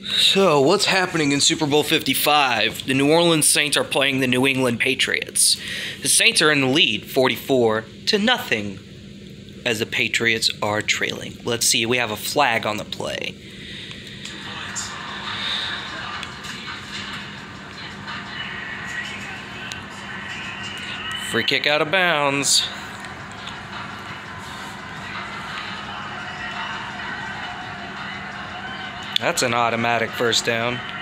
So, what's happening in Super Bowl 55? The New Orleans Saints are playing the New England Patriots. The Saints are in the lead, 44-0, as the Patriots are trailing. Let's see, we have a flag on the play. Free kick out of bounds. That's an automatic first down.